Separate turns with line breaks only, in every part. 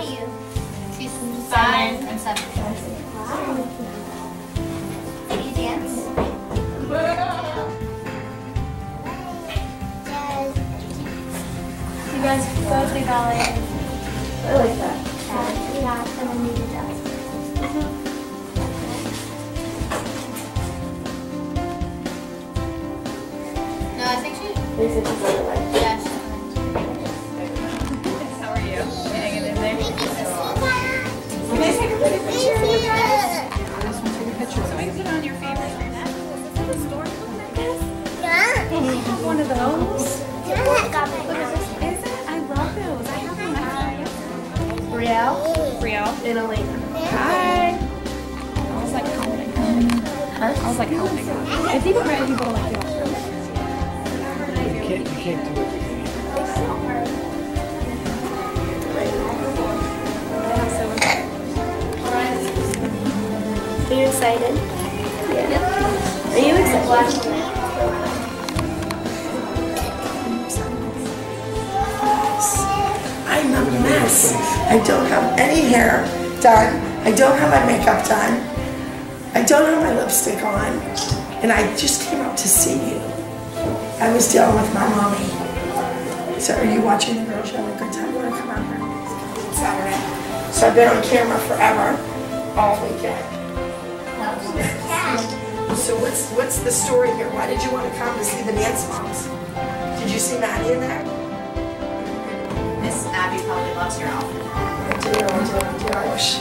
you?
She's 5 and 7.
Did you dance?
You guys go to ballet.
I like that. Yeah, and then you do that.
No, I think she.
This is just other way.
Yeah, she's How are you? Hanging in there? Can I take a pretty picture? I just want to take a picture so I can put it on your favorites right now. Is that a story book like this?
Yeah.
You have one of those?
Yeah.
Look at this. Is it? I love those. I have one.
Brielle
Brielle.
and Elena.
Hi. I was like, how would I go?
Huh?
I was like, how would I go? I think I'm ready to go to like the
You can't do it.
Are you excited? Yeah. Are you excited?
I'm a mess. I don't have any hair done. I don't have my makeup done. I don't have my lipstick on. And I just came up to see you. I was dealing with my mommy. So are you watching the girls? You have a good time? You want to come out here? It's Saturday. So I've been on camera forever, all weekend. So what's the story here? Why did you want to come to see the dance moms? Did you see Maddie in there?
Miss Abby probably loves your outfit.
I do. I wish.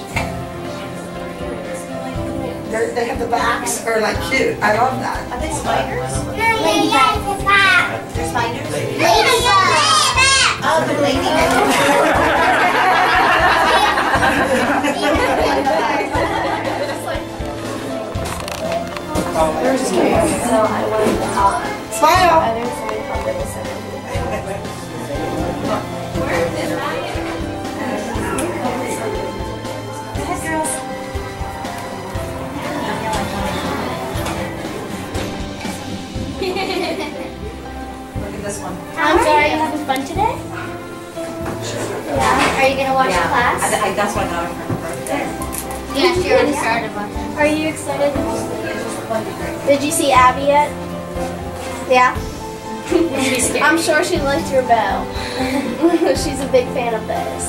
They have the backs are like cute. I love that.
Are they spiders?
Ladybug.
They're spiders?
Ladybug.
Oh, the lady.
There's so I wanted to help.
Smile.
Others so I helped them to send them.
Where is it?
Hey girls.
Look at this one.
I'm sorry, are you having fun today? Yeah. Are you going to watch class?
That's what I got for her birthday.
Yeah, she already started watching.
Are you excited?
Did you see Abby yet? Yeah?
I'm sure she liked your bow. She's a big fan of those.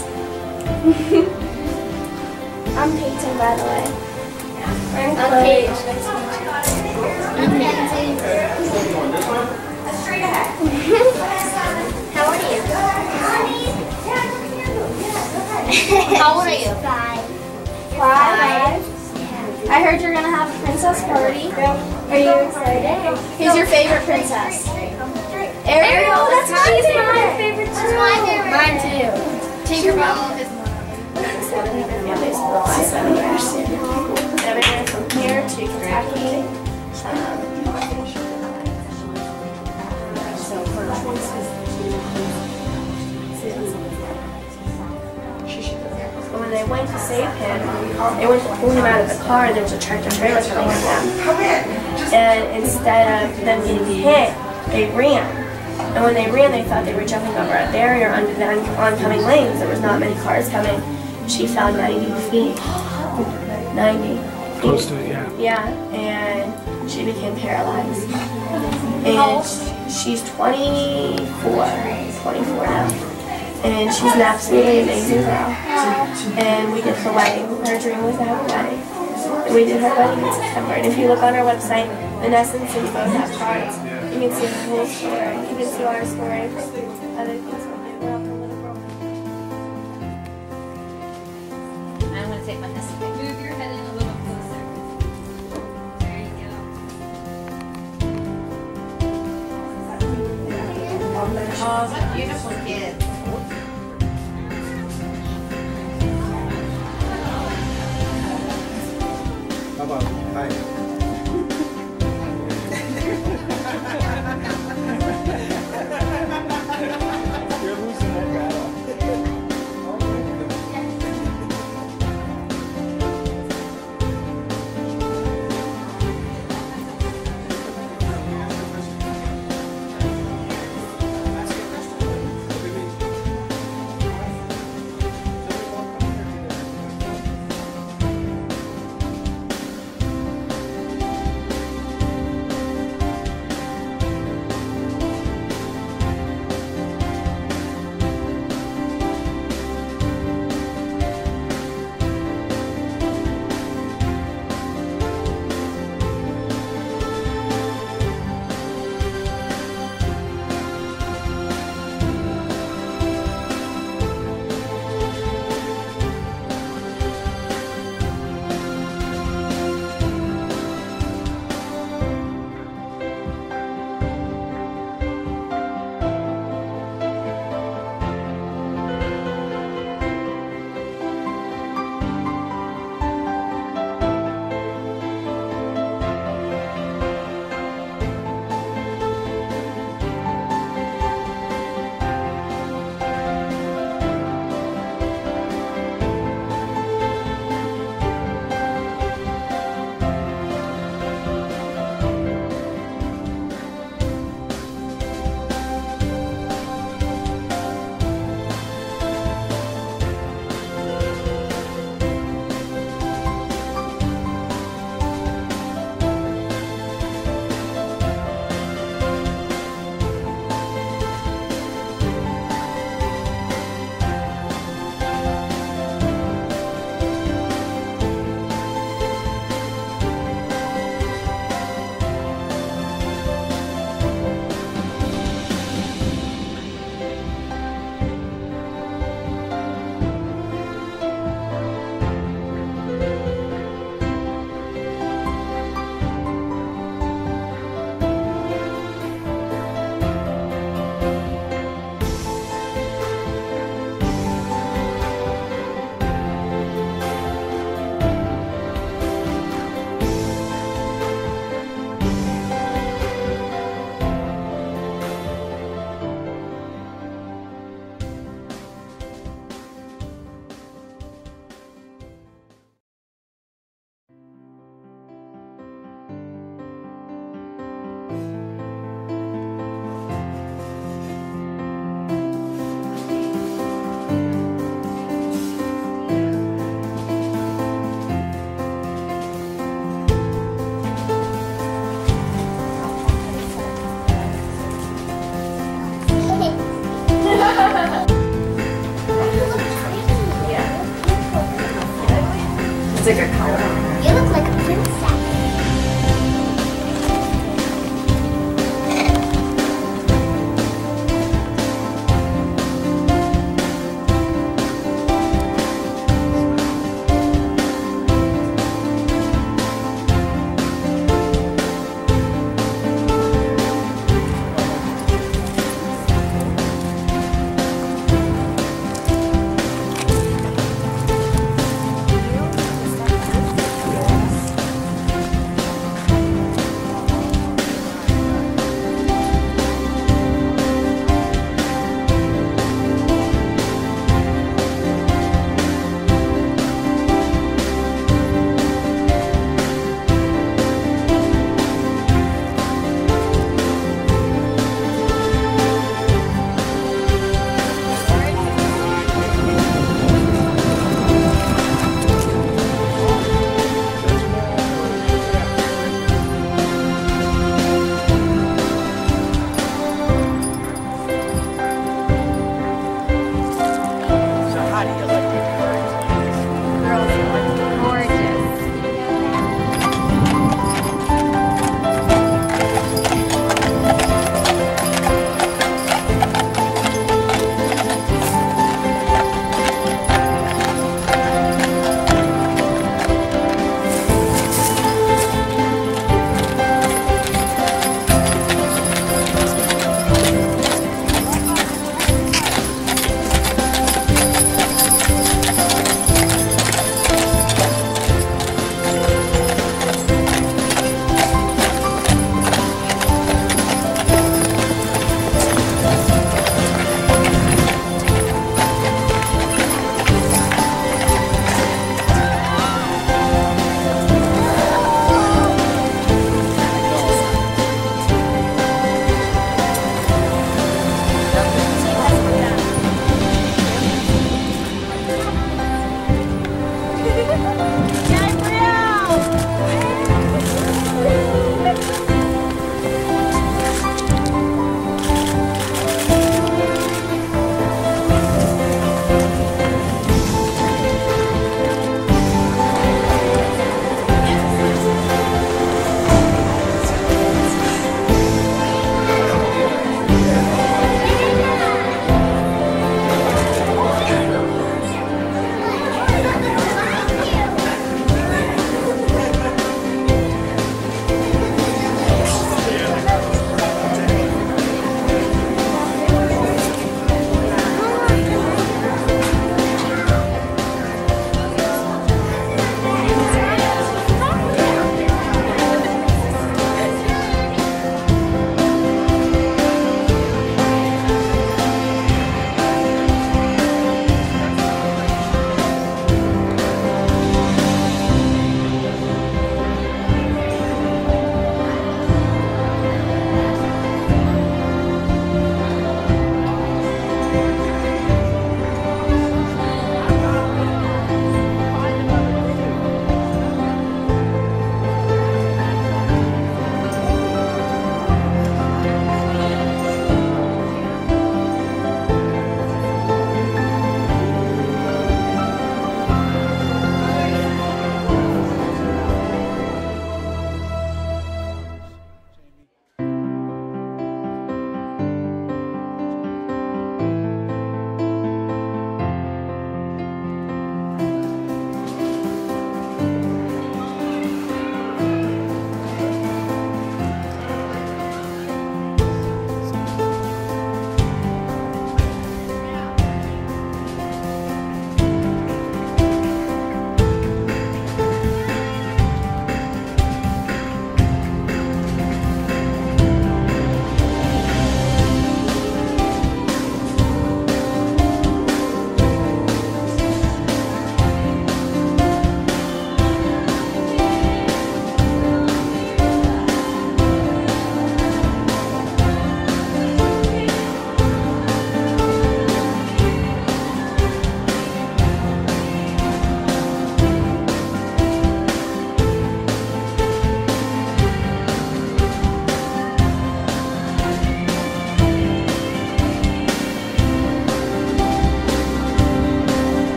I'm Peyton, by the way.
I'm
Paige.
Nice to meet you.
I'm Mackenzie.
Straight ahead.
How old are you? How old are you? 5. 5?
I heard you're gonna have a princess party. Are you excited? Who's your favorite princess? Ariel. That's my favorite too.
That's my favorite.
Mine too.
Tinkerbell is
Everywhere from here to Kentucky. When they went to save him, they went to pull him out of the car, and there was a tractor trailer coming at them. And instead of them getting hit, they ran. And when they ran, they thought they were jumping over a barrier under the oncoming lanes. There was not many cars coming. She fell 90 feet. 90.
Close to it, yeah.
Yeah, and she became paralyzed. And she's 24 now. And she's an absolutely amazing girl. And we did her wedding. Her dream was to have a wedding. And we did her wedding in September. And if you look on our website, Vanessa and Cindy both have cards. You can see the whole story. You can see our story from other things we do. We're up in Little Brook.
I'm going to take my Move your head in a little closer. There you go. Oh, what beautiful kids.
How about hi? You're losing that battle.
It's a good color.
You look like a princess.